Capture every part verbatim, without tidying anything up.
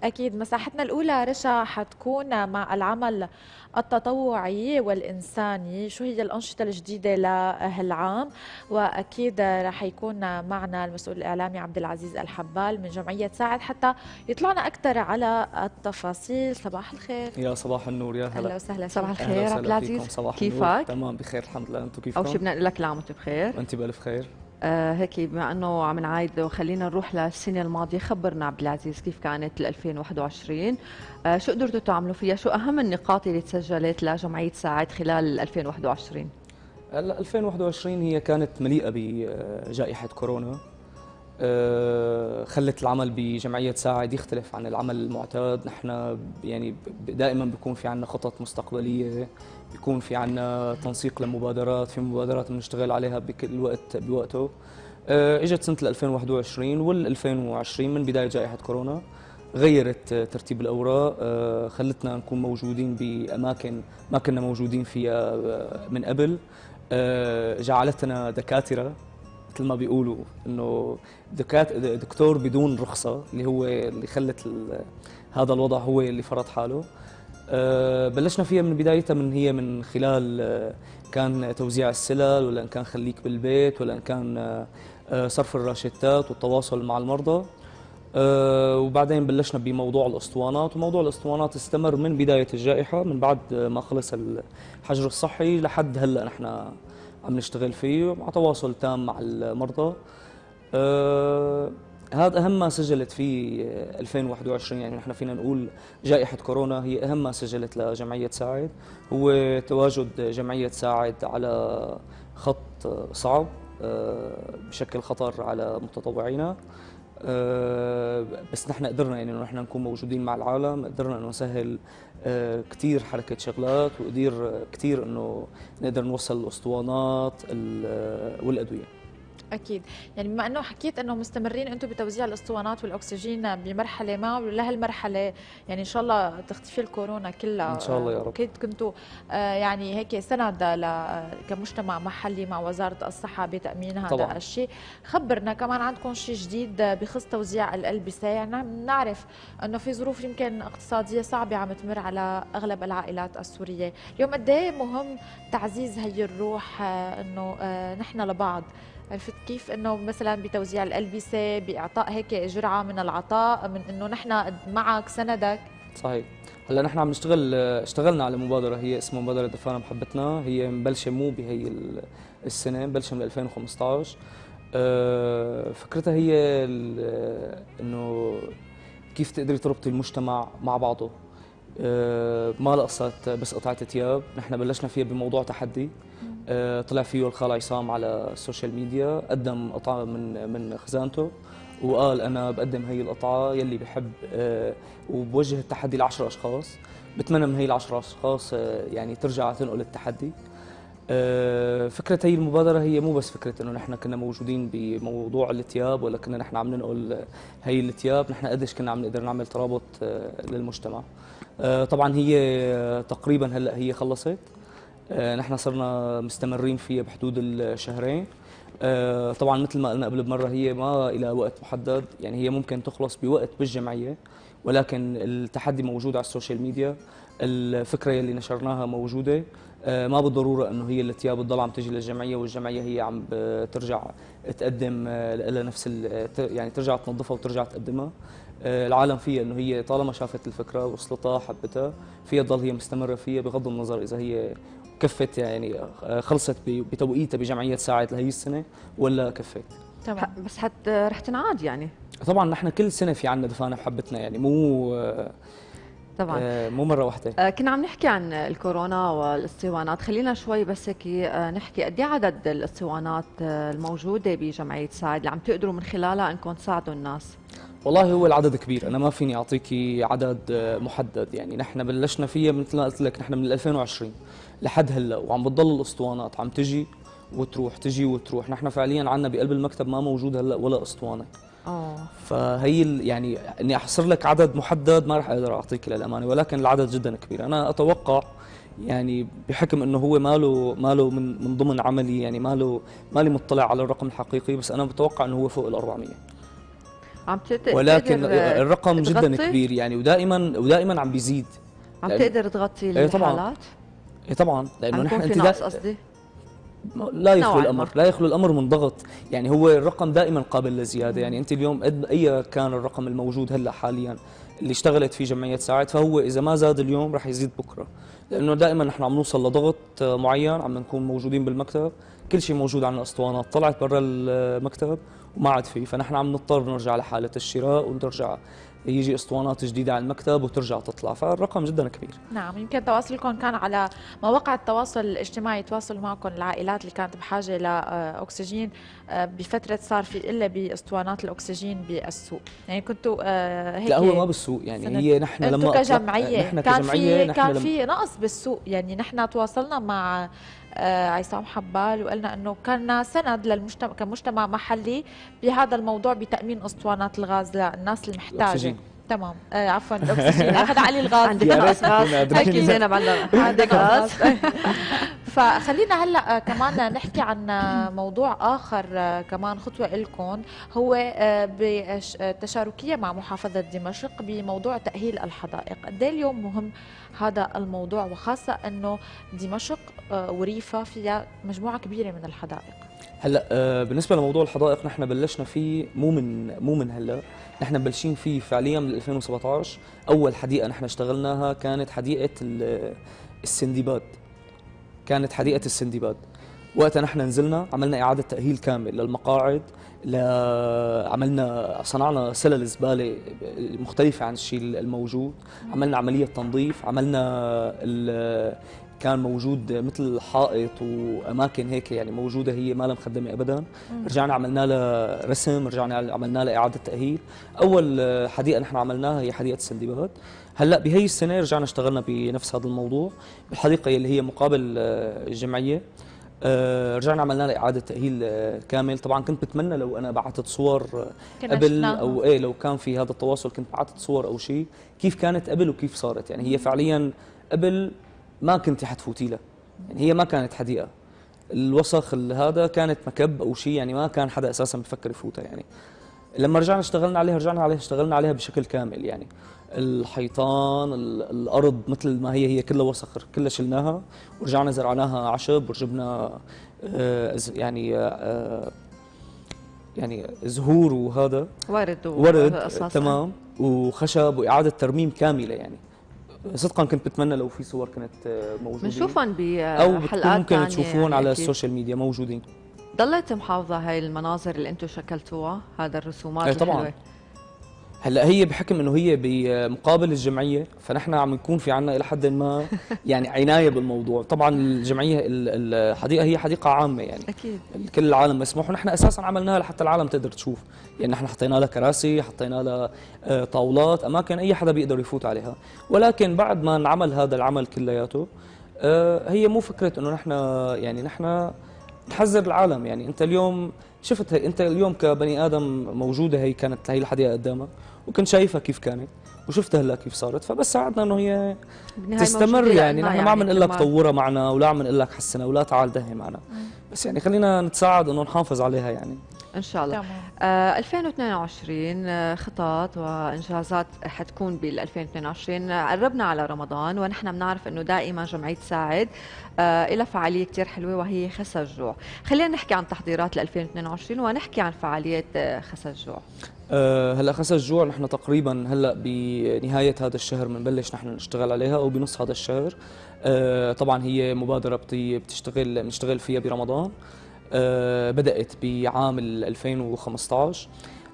أكيد مساحتنا الأولى رشا حتكون مع العمل التطوعي والإنساني، شو هي الأنشطة الجديدة لهالعام، وأكيد رح يكون معنا المسؤول الإعلامي عبد العزيز الحبال من جمعية ساعد حتى يطلعنا أكثر على التفاصيل. صباح الخير. يا صباح النور، يا هلا. أهلا وسهلا صباح فيك. اهلا الخير عبد وسهلا فيكم، العزيز، صباح النور. كيفك؟ تمام بخير الحمد لله، انتم أول شيء كيفكم؟ بدنا نقول لك كل عام وأنت بخير. وانت بألف خير. آه هيك بما أنه عم نعايد وخلينا نروح للسنة الماضية، خبرنا عبد العزيز كيف كانت ال ألفين وواحد وعشرين، آه شو قدرتوا تعملوا فيها، شو أهم النقاط اللي تسجلت لجمعية ساعد خلال ألفين وواحد وعشرين؟ هلا ألفين وواحد وعشرين هي كانت مليئة بجائحة كورونا، آه، خلت العمل بجمعية ساعد يختلف عن العمل المعتاد. نحن يعني دائما بيكون في عنا خطط مستقبلية، بيكون في عنا تنسيق لمبادرات، في مبادرات بنشتغل عليها بكل وقت بوقته. آه، اجت سنة ألفين وواحد وعشرين وال ألفين وعشرين من بداية جائحة كورونا غيرت ترتيب الأوراق، آه، خلتنا نكون موجودين بأماكن ما كنا موجودين فيها آه، من قبل. آه، جعلتنا دكاترة مثل ما بيقولوا، انه دكات دكتور بدون رخصه، اللي هو اللي خلت هذا الوضع هو اللي فرض حاله. أه بلشنا فيها من بدايتها، من هي من خلال أه كان توزيع السلال، ولا ان كان خليك بالبيت، ولا ان كان أه صرف الراشتات والتواصل مع المرضى. أه وبعدين بلشنا بموضوع الاسطوانات، وموضوع الاسطوانات استمر من بدايه الجائحه، من بعد ما خلص الحجر الصحي لحد هلا نحن عم نشتغل فيه مع تواصل تام مع المرضى. آه هذا أهم ما سجلت فيه ألفين وواحد وعشرين، يعني نحن فينا نقول جائحة كورونا هي أهم ما سجلت لجمعية ساعد، هو تواجد جمعية ساعد على خط صعب آه بشكل خطر على متطوعينا. أه بس نحن قدرنا يعني انه نحن نكون موجودين مع العالم، قدرنا انه نسهل أه كثير حركه شغلات، وقدير كثير انه نقدر نوصل الاسطوانات والادويه. اكيد، يعني بما انه حكيت انه مستمرين انتم بتوزيع الاسطوانات والاكسجين بمرحله ما ولهالمرحله، يعني ان شاء الله تختفي الكورونا كلها ان شاء الله يا رب. اكيد كنتوا يعني هيك سند كمجتمع محلي مع وزاره الصحه بتامين هذا طبعا. الشيء. خبرنا كمان عندكم شيء جديد بخص توزيع الالبسه، يعني نعرف انه في ظروف يمكن اقتصاديه صعبه عم تمر على اغلب العائلات السوريه، اليوم قد ايه مهم تعزيز هي الروح انه نحن لبعض، عرفت كيف؟ انه مثلا بتوزيع الالبسه، باعطاء هيك جرعه من العطاء، من انه نحن معك سندك. صحيح. هلا نحن عم نشتغل، اشتغلنا على مبادره هي اسمها مبادره دفانا محبتنا، هي مبلشه مو بهي السنه، مبلشه من ألفين وخمسطعش. فكرتها هي انه كيف تقدري تربطي المجتمع مع بعضه. ما لقصت بس قطعه ثياب، نحن بلشنا فيها بموضوع تحدي. طلع فيه الخال عصام على السوشيال ميديا، قدم قطعه من من خزانته وقال انا بقدم هي القطعه يلي بحب، وبوجه التحدي ل عشرة اشخاص، بتمنى من هي ال عشرة اشخاص يعني ترجع تنقل التحدي. فكره هي المبادره هي مو بس فكره انه نحن كنا موجودين بموضوع الثياب، ولا كنا نحن عم ننقل هي الثياب، نحن قديش كنا عم نقدر نعمل ترابط للمجتمع. طبعا هي تقريبا هلا هي خلصت، نحن صرنا مستمرين فيها بحدود الشهرين. طبعا مثل ما قلنا قبل بمره، هي ما إلى وقت محدد، يعني هي ممكن تخلص بوقت بالجمعيه، ولكن التحدي موجود على السوشيال ميديا، الفكره يلي نشرناها موجوده. ما بالضروره انه هي الثياب تضل عم تجي للجمعيه والجمعيه هي عم ترجع تقدم لها نفس يعني ترجع تنظفها وترجع تقدمها. العالم فيها انه هي طالما شافت الفكره وصلتها حبتها، فيها تضل هي مستمره فيها بغض النظر اذا هي كفت يعني خلصت بتوقيتها بجمعيه ساعد لهي السنه ولا كفت. تمام. بس حت رح تنعاد يعني؟ طبعا نحن كل سنه في عندنا دفانه بحبتنا، يعني مو طبعا آه مو مره واحده. آه كنا عم نحكي عن الكورونا والاسطوانات، خلينا شوي بس هيك آه نحكي قد ايه عدد الاسطوانات آه الموجوده بجمعيه ساعد اللي عم تقدروا من خلالها انكم تساعدوا الناس؟ والله هو العدد كبير، انا ما فيني اعطيكي عدد محدد، يعني نحن بلشنا فيها مثل ما قلت لك، نحن من ألفين وعشرين لحد هلا وعم بتضل الاسطوانات عم تجي وتروح، تجي وتروح. نحن فعليا عندنا بقلب المكتب ما موجود هلا ولا اسطوانه. اه فهي يعني اني احصر لك عدد محدد ما راح اقدر اعطيك للامانه، ولكن العدد جدا كبير. انا اتوقع يعني بحكم انه هو ماله ماله من من ضمن عملي، يعني ماله مالي مطلع على الرقم الحقيقي، بس انا بتوقع انه هو فوق ال أربعمية. عم تقدر ولكن الرقم تغطي؟ جدا كبير يعني، ودائما ودائما عم بيزيد. عم تقدر تغطي ايه طبعا. الحالات؟ ايه طبعا، لانه نحن انت انت قصدي لا يخلو الامر لا يخلو الامر من ضغط يعني. هو الرقم دائما قابل للزياده يعني. انت اليوم قد اي كان الرقم الموجود هلا حاليا اللي اشتغلت فيه جمعيه ساعد، فهو اذا ما زاد اليوم رح يزيد بكره، لانه دائما نحن عم نوصل لضغط معين، عم نكون موجودين بالمكتب، كل شيء موجود عن الاسطوانات طلعت برا المكتب وما عاد فيه، فنحن عم نضطر نرجع لحاله الشراء ونرجع يجي اسطوانات جديده على المكتب وترجع تطلع، فالرقم جدا كبير. نعم، يمكن تواصلكم كان على مواقع التواصل الاجتماعي، يتواصلوا معكم العائلات اللي كانت بحاجه لاكسجين بفتره صار في الا باسطوانات الاكسجين بالسوق، يعني كنتوا هيك؟ لا هو ما بالسوق يعني، هي نحن لما كجمعيه نحن كان كجمعيه في كان في نقص بالسوق يعني. نحن تواصلنا مع عصام حبال وقلنا انه كان سند للمجتمع كمجتمع محلي بهذا الموضوع بتامين اسطوانات الغاز للناس المحتاجه. الأكسجين. تمام، آه عفوا الاكسجين اخذ علي الغاز. عندك غاز؟ اكيد زينب عندك غاز. فخلينا هلا كمان نحكي عن موضوع اخر كمان خطوه لكم، هو بالتشاركيه مع محافظه دمشق بموضوع تاهيل الحدائق. قد ايه اليوم مهم هذا الموضوع، وخاصه انه دمشق وريفه فيها مجموعه كبيره من الحدائق؟ هلا بالنسبه لموضوع الحدائق نحن بلشنا فيه مو من مو من هلا، نحن مبلشين فيه فعليا من ألفين وسبعطعش. اول حديقه نحن اشتغلناها كانت حديقه السندباد، كانت حديقه السندباد. وقتها نحن نزلنا عملنا اعاده تاهيل كامل للمقاعد، ل... عملنا صنعنا سلل زباله مختلفه عن الشيء الموجود، عملنا عمليه تنظيف، عملنا ال... كان موجود مثل حائط واماكن هيك يعني موجوده هي ما لها مخدمه ابدا، رجعنا عملنا لها رسم، رجعنا عملنا لها اعاده تاهيل. اول حديقه نحن عملناها هي حديقه السندباد. هلا بهي السنه رجعنا اشتغلنا بنفس هذا الموضوع بالحديقه اللي هي مقابل الجمعيه، رجعنا عملنا لها اعاده تاهيل كامل. طبعا كنت بتمنى لو انا بعثت صور قبل او ايه، لو كان في هذا التواصل كنت بعثت صور او شيء كيف كانت قبل وكيف صارت يعني. هي فعليا قبل ما كنت حتفوتي لها يعني، هي ما كانت حديقه، الوسخ هذا كانت مكب او شيء يعني، ما كان حدا اساسا بفكر يفوتها يعني. لما رجعنا اشتغلنا عليها رجعنا عليها اشتغلنا عليها بشكل كامل يعني. الحيطان، الارض مثل ما هي هي كلها وسخ كلها شلناها، ورجعنا زرعناها عشب، وجبنا آه يعني آه يعني زهور وهذا ورد ورد تمام وخشب واعاده ترميم كامله يعني. صدقا كنت بتمنى لو في صور كانت موجودين بنشوفهم بحلقات او ممكن تشوفون يعني على السوشيال ميديا موجودين. ضلت محافظه هاي المناظر اللي انتم شكلتوها، هذا الرسومات ايه طبعا الحلوة. هلا هي بحكم انه هي بمقابل الجمعيه، فنحن عم نكون في عنا الى حد ما يعني عنايه بالموضوع. طبعا الجمعيه الحديقه هي حديقه عامه يعني اكيد كل العالم مسموح، ونحن اساسا عملناها لحتى العالم تقدر تشوف يعني. نحن حطينا لها كراسي، حطينا لها طاولات، اماكن اي حدا بيقدر يفوت عليها. ولكن بعد ما انعمل هذا العمل كلياته هي مو فكره انه نحن يعني نحن نحذر العالم يعني. انت اليوم شفت هي، انت اليوم كبني ادم موجوده هي كانت هي الحديقه قدامك وكنت شايفها كيف كانت وشفتها هلا كيف صارت، فبس ساعدنا انه هي تستمر يعني. نحن يعني ما عم نقول لك طورها معنا ولا عم نقول لك حسنها ولا تعال دهي معنا، بس يعني خلينا نتساعد انه نحافظ عليها يعني ان شاء الله. آه ألفين واثنين وعشرين خطط وانجازات حتكون بال ألفين واثنين وعشرين. قربنا على رمضان ونحن بنعرف انه دائما جمعيه ساعد آه لها فعاليه كثير حلوه وهي خس الجوع. خلينا نحكي عن تحضيرات ل ألفين واثنين وعشرين ونحكي عن فعاليه خس الجوع. أه هلا خس الجوع نحن تقريبا هلا بنهايه هذا الشهر بنبلش نحن نشتغل عليها او بنص هذا الشهر. أه طبعا هي مبادره بتشتغل بنشتغل فيها برمضان. أه بدأت بعام ألفين وخمسطعش.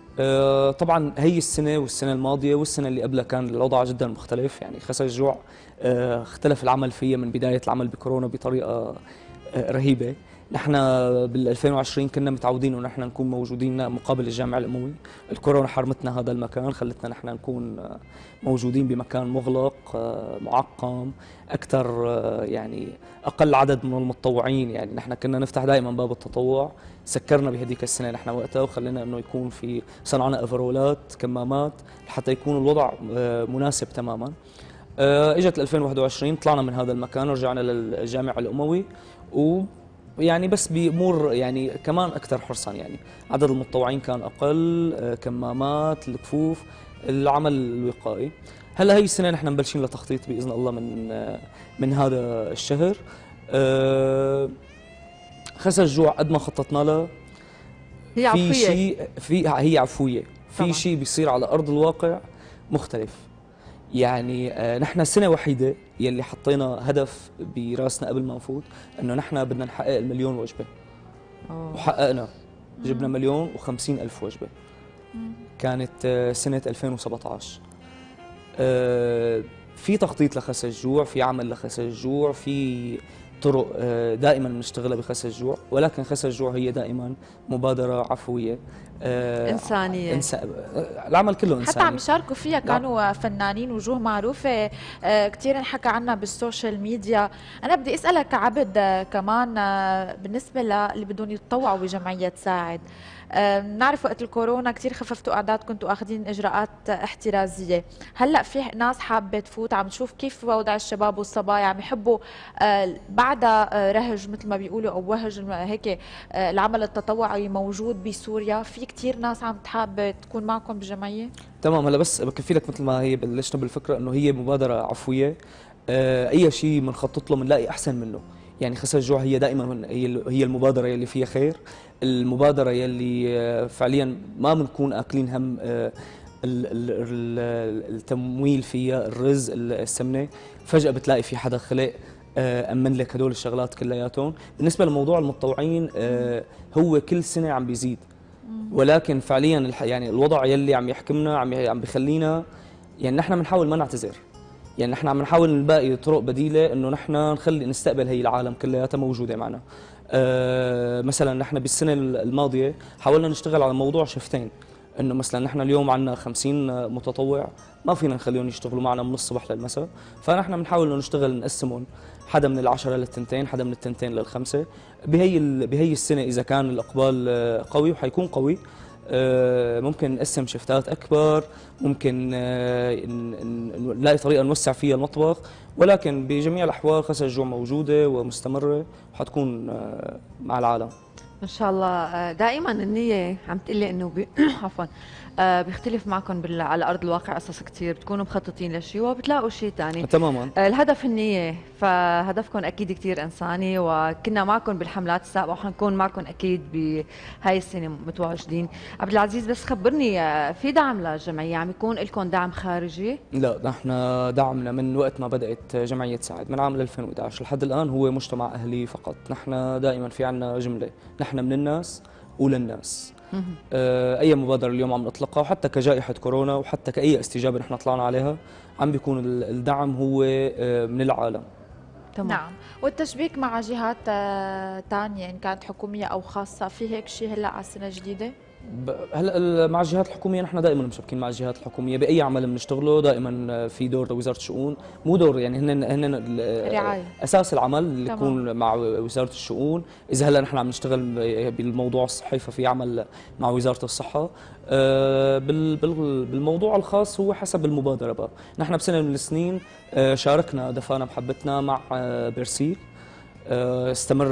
أه طبعا هي السنة والسنة الماضية والسنة اللي قبلها كان الوضع جدا مختلف يعني. خس الجوع أه اختلف العمل فيها من بداية العمل بكورونا بطريقة أه رهيبة. نحن بال ألفين وعشرين كنا متعودين انه نحن نكون موجودين مقابل الجامع الاموي، الكورونا حرمتنا هذا المكان، خلتنا نحن نكون موجودين بمكان مغلق معقم اكثر يعني اقل عدد من المتطوعين يعني. نحن كنا نفتح دائما باب التطوع، سكرنا بهديك السنه نحن وقتها وخلينا انه يكون في صنعنا افرولات كمامات لحتى يكون الوضع مناسب تماما. اجت ألفين وواحد وعشرين طلعنا من هذا المكان ورجعنا للجامع الاموي و يعني بس بامور يعني كمان اكثر حرصا، يعني عدد المتطوعين كان اقل، كمامات، الكفوف، العمل الوقائي. هلا هي السنه نحن مبلشين لتخطيط باذن الله من من هذا الشهر. خسر الجوع قد ما خططنا له هي في عفويه، شيء في هي عفويه، في شيء بيصير على ارض الواقع مختلف. يعني آه نحن السنه وحيده يلي حطينا هدف براسنا قبل ما نفوت انه نحن بدنا نحقق المليون وجبه. أوه. وحققنا، جبنا مليون وخمسين الف وجبه. مم. كانت آه سنه ألفين وسبعطعش. آه في تخطيط لخسر الجوع، في عمل لخسر الجوع، في طرق آه دائما بنشتغلها بخسر الجوع، ولكن خسر الجوع هي دائما مبادره عفويه آه إنسانية. إنسا... العمل كله إنساني. حتى عم يشاركوا فيها كانوا فنانين وجوه معروفة آه كثير انحكى عنها بالسوشيال ميديا. أنا بدي أسألك كعبد آه كمان آه بالنسبة للي بدهم يتطوعوا بجمعية ساعد. آه نعرف وقت الكورونا كثير خففتوا أعداد، كنتوا أخذين إجراءات احترازية. هلأ في ناس حابة تفوت، عم تشوف كيف وضع الشباب والصبايا عم يحبوا آه بعد آه رهج مثل ما بيقولوا أو وهج هيك آه العمل التطوعي موجود بسوريا. في كثير ناس عم تحب تكون معكم بالجمعيه؟ تمام. هلا بس بكفي لك مثل ما هي بلشنا بالفكره انه هي مبادره عفويه. آه اي شيء بنخطط له بنلاقي احسن منه. يعني خسر الجوع هي دائما هي هي المبادره يلي فيها خير، المبادره يلي آه فعليا ما بنكون اكلين هم آه التمويل فيها، الرز، السمنه، فجاه بتلاقي في حدا خلق آه امن لك هدول الشغلات كلياتهم. بالنسبه لموضوع المتطوعين آه هو كل سنه عم بيزيد، ولكن فعليا يعني الوضع يلي عم يحكمنا عم عم بخلينا يعني نحن بنحاول ما نعتذر. يعني نحن عم نحاول نلاقي طرق بديله انه نحن نخلي نستقبل هي العالم كلياتها موجوده معنا. أه مثلا نحن بالسنه الماضيه حاولنا نشتغل على موضوع شفتين، انه مثلا نحن اليوم عندنا خمسين متطوع ما فينا نخليهم يشتغلوا معنا من الصبح للمساء، فنحن بنحاول انه نشتغل نقسمهم، حدا من العشرة للتنتين، حدا من التنتين للخمسة. بهي بهي السنة إذا كان الإقبال قوي وحيكون قوي ممكن نقسم شفتات أكبر، ممكن نلاقي طريقة نوسع فيها المطبخ، ولكن بجميع الأحوال خسر الجوع موجودة ومستمرة وحتكون مع العالم ان شاء الله. دائما النيه عم تقلي انه بي... عفوا بيختلف معكم بال... على ارض الواقع قصص كثير، بتكونوا مخططين لشيء وبتلاقوا شيء ثاني تماما. الهدف النيه، فهدفكم اكيد كثير انساني، وكنا معكم بالحملات السابقه وحنكون معكم اكيد بهاي السنه متواجدين. عبد العزيز بس خبرني، في دعم للجمعيه؟ عم يكون لكم دعم خارجي؟ لا، نحن دعمنا من وقت ما بدات جمعيه ساعد من عام ألفين وإحدى عشر لحد الان هو مجتمع اهلي فقط. نحن دائما في عنا جمله، نحن من الناس وللناس. آه اي مبادره اليوم عم نطلقها، وحتى كجائحه كورونا وحتى كاي استجابه نحن طلعنا عليها، عم بيكون الدعم هو آه من العالم. تمام. نعم، والتشبيك مع جهات ثانيه ان كانت حكوميه او خاصه، في هيك شيء هلا على السنه الجديده؟ هلا مع الجهات الحكوميه نحن دائما مشبكين مع الجهات الحكوميه باي عمل بنشتغله، دائما في دور لوزاره الشؤون، مو دور يعني هن هن رعايه اساس العمل اللي يكون مع وزاره الشؤون. اذا هلا نحن عم نشتغل بالموضوع الصحي ففي عمل مع وزاره الصحه. بالموضوع الخاص هو حسب المبادره بقى. نحن بسنه من السنين شاركنا دفعنا محبتنا مع بيرسيل، استمر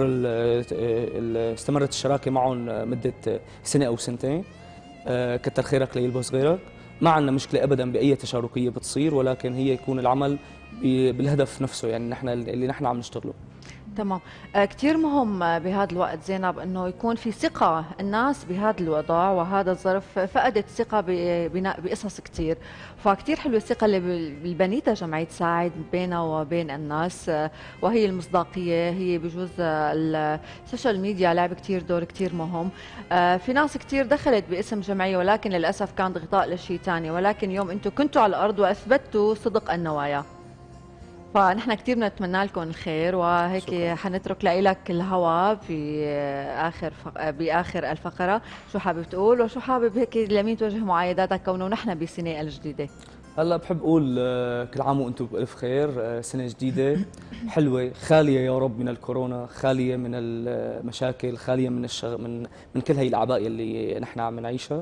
استمرت الشراكه معهم مده سنه او سنتين. كتر خيرك ليلبس غيرك. ما عندنا مشكله ابدا باي تشاركيه بتصير، ولكن هي يكون العمل بالهدف نفسه، يعني نحن اللي نحن عم نشتغله. تمام. آه كثير مهم بهذا الوقت زينب انه يكون في ثقه. الناس بهذا الوضع وهذا الظرف فقدت ثقه ببناء بقصص كثير، فكثير حلوه الثقه اللي بنيتها جمعيه ساعد بيننا وبين الناس، آه وهي المصداقيه. هي بجوز السوشيال ميديا لعب كثير دور كثير مهم. آه في ناس كثير دخلت باسم جمعيه ولكن للاسف كان غطاء لشيء ثاني، ولكن اليوم انتم كنتوا على الارض واثبتوا صدق النوايا، فنحن كثير بنتمنى لكم الخير. وهيك شكرا. حنترك لك الهواء في اخر فق... باخر الفقره، شو حابب تقول وشو حابب هيك لمين توجه معايداتك كونه نحن بسنه الجديده؟ هلا بحب اقول كل عام وانتم بالف خير، سنه جديده حلوه خاليه يا رب من الكورونا، خاليه من المشاكل، خاليه من الشغ... من من كل هي الاعباء اللي نحن عم نعيشها.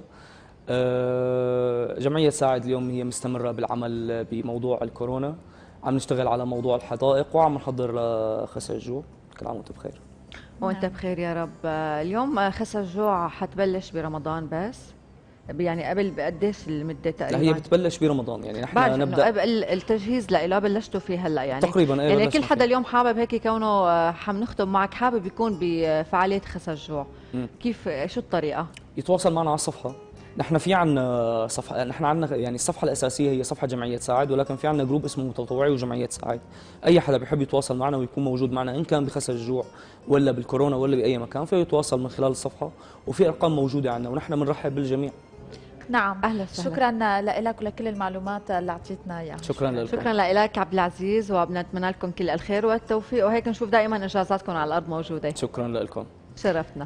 جمعيه ساعد اليوم هي مستمره بالعمل بموضوع الكورونا، عم نشتغل على موضوع الحدائق وعم نحضر لخسر الجوع. كل عام وانتم بخير. وانت نعم. بخير يا رب. اليوم خسر الجوع حتبلش برمضان بس؟ يعني قبل بقديش المده تقريبا؟ لا هي بتبلش برمضان، يعني نحن بعرف نبدا قبل التجهيز لها بلشتوا فيه هلا يعني تقريبا. ايه يعني كل بلشنا حدا فيه. اليوم حابب هيك كونه حنخطب معك حابب يكون بفعاليه خسر الجوع. مم. كيف شو الطريقه؟ يتواصل معنا على الصفحه. نحن في عنا صفحه، نحن عنا يعني الصفحه الاساسيه هي صفحه جمعيه ساعد، ولكن في عنا جروب اسمه متطوعي وجمعيه ساعد. اي حدا بيحب يتواصل معنا ويكون موجود معنا ان كان بخسر الجوع ولا بالكورونا ولا باي مكان فيتواصل من خلال الصفحه، وفي ارقام موجوده عنا ونحن بنرحب بالجميع. نعم. اهلا وسهلا. شكرا لك ولكل المعلومات اللي اعطيتنا اياها. شكرا لكم. شكرا لك عبد العزيز، وبنتمنى لكم كل الخير والتوفيق، وهيك نشوف دائما انجازاتكم على الارض موجوده. شكرا لكم. شرفتنا.